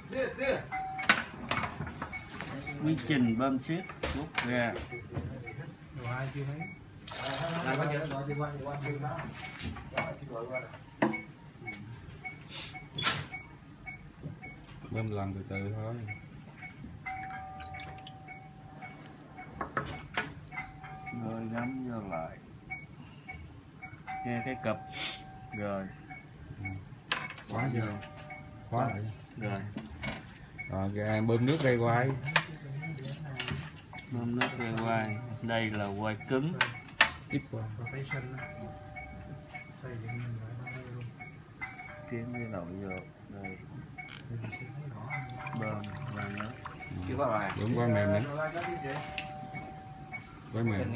Quy trình bơm xếp rút ra. Bơm lần từ từ thôi. Rồi gắm vô lại. Nghe cái cặp. Rồi. Khóa vô. Khóa lại. Rồi. Rồi kìa, bơm nước đây quay. Bơm nước ra quay. Đây là quay cứng. Tiếp qua. Kiếm cái đầu vô. Đây. Bơm ra nữa. Chưa có rồi. Đúng quay mềm đấy. Quay mềm.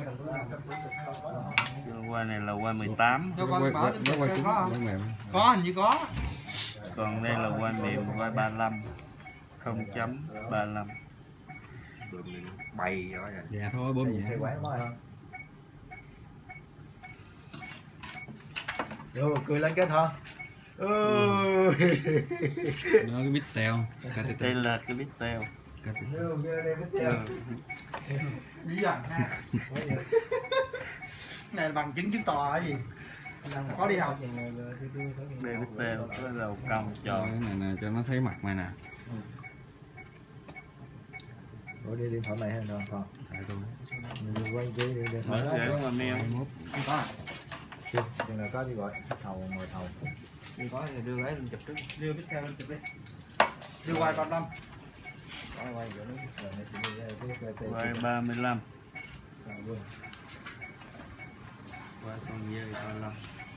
Quay này là quay 18. Nó quay cứng, quay mềm. Có, hình như có. Còn đây là quay mềm, quay 35. 0.35. Bày rồi. Dạ thôi, bơm nhẹ. Vô cười lên cái thôi. Nó cái bít teo. Đây là cái bít teo. Bí ẩn ha. Này là bằng chứng chứng tỏ cái gì? Có đi học. Đây bít teo có đầu cong tròn. Cái này nè cho nó thấy mặt mày nè. Ủa đi điện thoại mày hay nào còn? Tại tôi. Mình quay cái điện thoại Mở đó. rễ mà meo. Không có. Chừng nào có đi gọi thầu ngồi thầu. Không có thì đưa cái lên chụp trước. Đưa biết theo lên chụp đi. Đưa quay 35. Quay vô nó. Quay 35. Quay con dơi 35.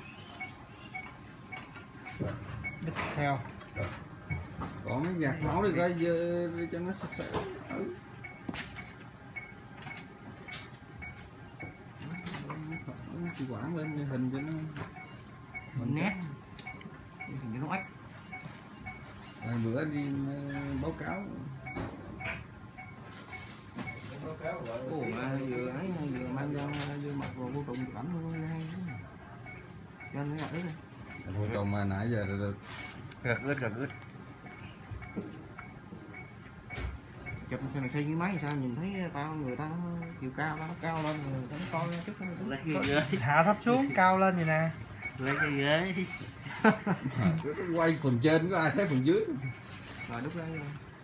Biết theo. Có mấy gạt máu đi coi cho nó sạch sẽ. Chỉ quảng lên hình cho nó Mình nét. Hình như nó ếch. Rồi bữa đi báo cáo. Ủa mà vừa ấy vừa mang ra vừa mặc vào vô trùng cảnh luôn hay. Cho nó gạt đấy. Vô trùng mà nãy giờ được. Gạt ướt. Chụp sao mày xây cái máy sao nhìn thấy người ta nó chiều cao nó cao lên rồi nó coi chút Lấy cái ghế. Hạ thấp xuống cao lên vậy nè. Lấy cái ghế. Quay phần trên có ai thấy phần dưới. rồi đúc ra rồi.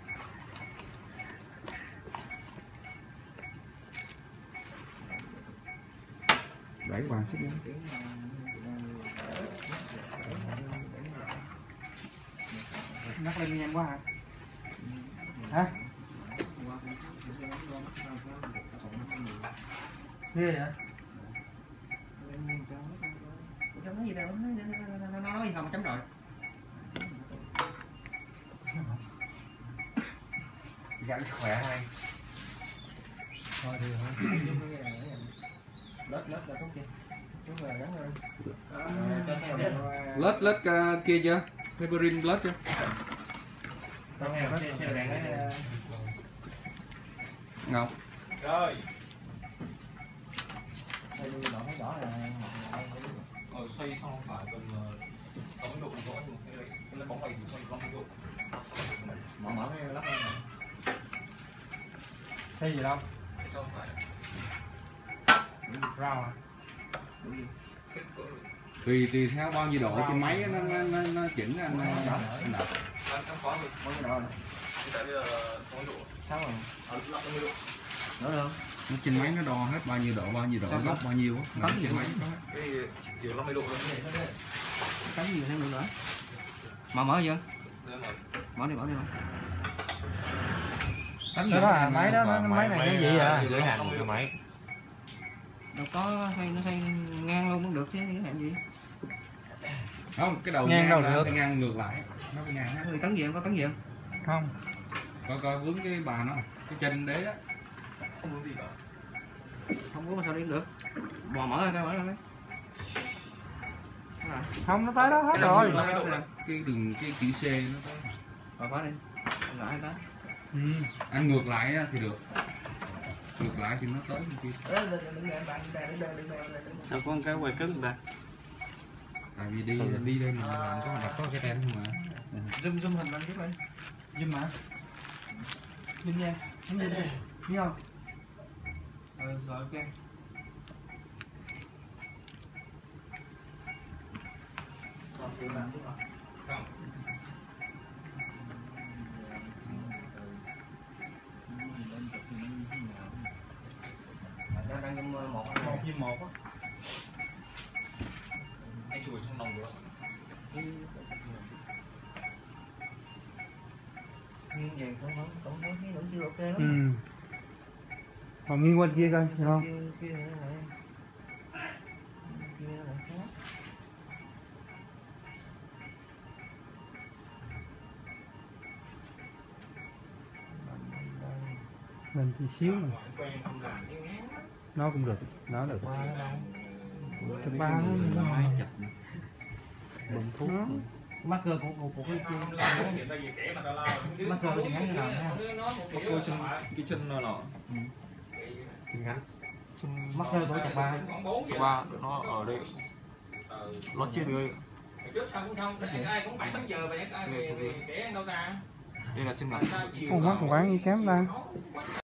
Đẩy bằng xích lên. Nhắc lên nhanh quá hả? Hả? Ghê vậy? Chấm nói gì đâu, nó nói không chấm rồi. Dạ khỏe hay. Thôi thì Lết là tốt chưa? Đúng rồi gắn Lết rồi. lết kia chưa? Heparin lết chưa? Ngọc. Rồi. Xoay xong phải tầm 60 độ rõ nhưng cái bóng bay thì xoay 50 độ. Mở cái lắp lên. Thấy gì đâu? Xong phải. Rau à? Tùy theo bao nhiêu độ trên máy nó chỉnh anh đọc. Em có rồi. Mở cái độ này. Tại bây giờ 60 độ. Sao rồi? 50 độ. Nữa được không? Nó trên máy nó đo hết bao nhiêu độ góc bao nhiêu á. Có gì trên máy máy. Cái kiểu 50 độ luôn. Cái gì thêm nữa? Mở chưa? Mở đi. Đó là máy đó, máy này cái gì à? Giới hạn của cái máy. Đâu có nó thay ngang luôn cũng được chứ giới hạn gì? Không, cái đầu ngang đâu được. phải ngang ngược lại. Nó phải ngang á. Cắn gì em có cắn gì không? Không. Coi vướng cái bà nó, cái chân đế á. Không có gì cả. Không có mà sao đi được. Mở ra coi. Không, nó tới đó hết rồi. Cái đường cái chữ C nó tới. Mở khóa đi. Lại ta. Anh ngược lại thì được. Ngược lại thì nó tới kia. Sao có một cái quay cứng ta? Tại vì đi đây mình làm có đặt có cái tem mà. Zoom hình lên trước đi. Dùm mà. Dùm nha. Không dùm nha. Biết không? Rồi ok. Còn tiền bạn chứ không? Đang trong một một thêm một á. Anh chùi trong lòng được. nghiêng về cũng thấy vẫn chưa ok lắm. Ừ. Còn nghiêng qua kia coi, được không? Kia này khác. Mình thì xíu mà. Quen không làm. Nó cũng được, nó được. Qua đâu. Thứ ba nó Máy chụp bơm thuốc. Mắc cơ của cái mắc cơ thì ngắn nào nha. Cô chân cái chân nào ngắn Mắc cơ của chặt ba. ba nó ở đây nó chia được trước xong cũng xong ai cũng 7-8 giờ về ai về để ăn đâu ta. đây là chân ngắn. Không mắt quán kém ta.